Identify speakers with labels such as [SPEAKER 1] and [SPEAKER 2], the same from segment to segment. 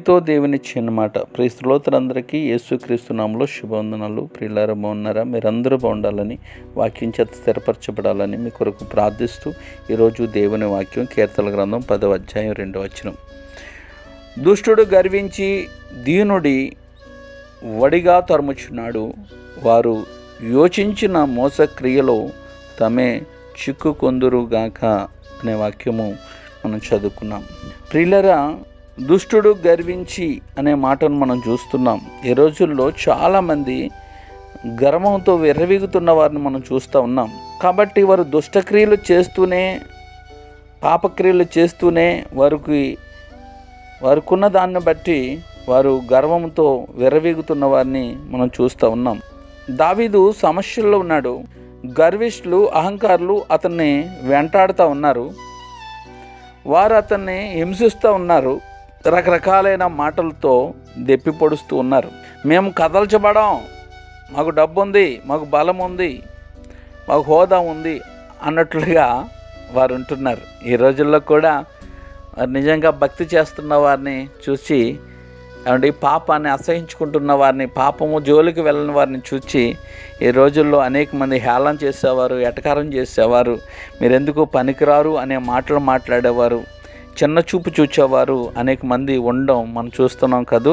[SPEAKER 1] మీతో దేవుని చిన్న మాట. ప్రియ శ్రోతలందరికీ యేసుక్రీస్తు నామములో శుభవందనాలు. ప్రియులారా, బాగున్నారా? మీరందరూ బాగుండాలని, వాక్యం చేత స్థిరపరచబడాలని మీ కొరకు ప్రార్థిస్తూ ఈరోజు దేవుని వాక్యం కీర్తనల గ్రంథం 10వ అధ్యాయం 2వ వచనం. దుష్టుడు గర్వించి దీనుడి వడిగా తరుముచున్నాడు, వారు యోచించిన మోసక్రియలో తమే చిక్కుకొందురుగాక అనే వాక్యము మనం చదువుకున్నాం. ప్రియులారా, దుష్టుడు గర్వించి అనే మాటను మనం చూస్తున్నాం. ఈ రోజుల్లో చాలామంది గర్వంతో విర్రవీగుతున్న వారిని మనం చూస్తూ ఉన్నాం. కాబట్టి వారు దుష్టక్రియలు చేస్తూనే, పాపక్రియలు చేస్తూనే వారికున్న దాన్ని బట్టి వారు గర్వంతో విర్రవీగుతున్న వారిని మనం చూస్తూ ఉన్నాం. దావీదు సమస్యల్లో ఉన్నాడు. గర్విష్ఠులు, అహంకారులు అతన్ని వెంటాడుతూ ఉన్నారు. వారు అతన్ని హింసిస్తూ ఉన్నారు. రకరకాలైన మాటలతో దెప్పి పొడుస్తూ ఉన్నారు. మేము కదల్చబడం, మాకు డబ్బు ఉంది, మాకు బలం ఉంది, మాకు హోదా ఉంది అన్నట్లుగా వారు ఉంటున్నారు. ఈ రోజుల్లో కూడా నిజంగా భక్తి చేస్తున్న వారిని చూసి, పాపాన్ని అసహించుకుంటున్న వారిని, పాపము జోలికి వెళ్ళని వారిని చూసి ఈ రోజుల్లో అనేక మంది హేళన చేసేవారు, ఎటకారం చేసేవారు, మీరెందుకు పనికిరారు అనే మాటలు మాట్లాడేవారు, చిన్న చూపు చూచేవారు అనేక మంది ఉండడం మనం చూస్తున్నాం కదూ.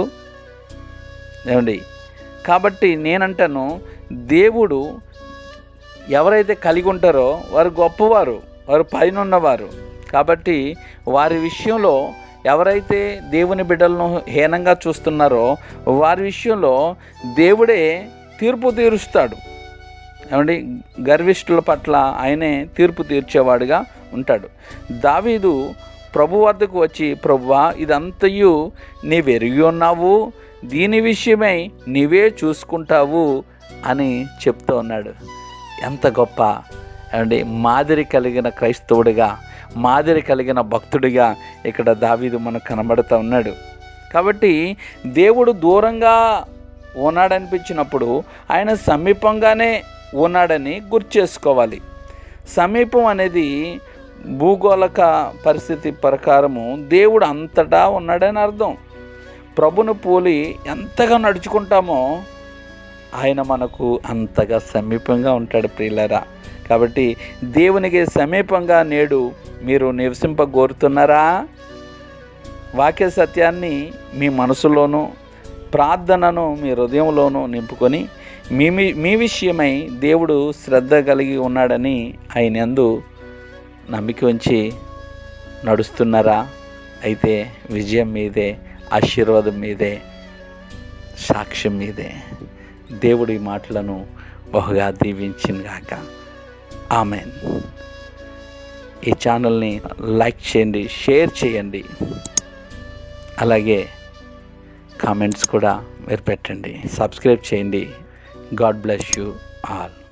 [SPEAKER 1] కాబట్టి నేనంటాను, దేవుడు ఎవరైతే కలిగి ఉంటారో వారు గొప్పవారు, వారు పైన ఉన్నవారు. కాబట్టి వారి విషయంలో ఎవరైతే దేవుని బిడ్డలను హీనంగా చూస్తున్నారో వారి విషయంలో దేవుడే తీర్పు తీరుస్తాడు. గర్విష్ఠుల పట్ల ఆయనే తీర్పు తీర్చేవాడుగా ఉంటాడు. దావీదు ప్రభు వద్దకు వచ్చి, ప్రభువా, ఇదంతయు నీవెరిగి ఉన్నావు, దీని విషయమై నీవే చూసుకుంటావు అని చెప్తూ ఉన్నాడు. ఎంత గొప్ప మాదిరి కలిగిన క్రైస్తవుడిగా, మాదిరి కలిగిన భక్తుడిగా ఇక్కడ దావీదు మనకు కనబడుతూ ఉన్నాడు. కాబట్టి దేవుడు దూరంగా ఉన్నాడనిపించినప్పుడు ఆయన సమీపంగానే ఉన్నాడని గుర్తు చేసుకోవాలి. సమీపం అనేది భూగోళక పరిస్థితి ప్రకారము దేవుడు అంతటా ఉన్నాడని అర్థం. ప్రభును పోలి ఎంతగా నడుచుకుంటామో ఆయన మనకు అంతగా సమీపంగా ఉంటాడు. ప్రియులారా, కాబట్టి దేవునికి సమీపంగా నేడు మీరు నివసింపగోరుతున్నారా? వాక్య సత్యాన్ని మీ మనసులోనూ, ప్రార్థనను మీ హృదయంలోనూ నింపుకొని మీ విషయమై దేవుడు శ్రద్ధ కలిగి ఉన్నాడని ఆయన యందు నమ్మిక ఉంచి నడుస్తున్నారా? అయితే విజయం మీదే, ఆశీర్వాదం మీదే, సాక్ష్యం మీదే. దేవుడి మాటలను బహుగా దీవించినగాక. ఆమెన్. ఈ ఛానల్ని లైక్ చేయండి, షేర్ చేయండి, అలాగే కామెంట్స్ కూడా మీరు పెట్టండి, సబ్స్క్రైబ్ చేయండి. God bless you all.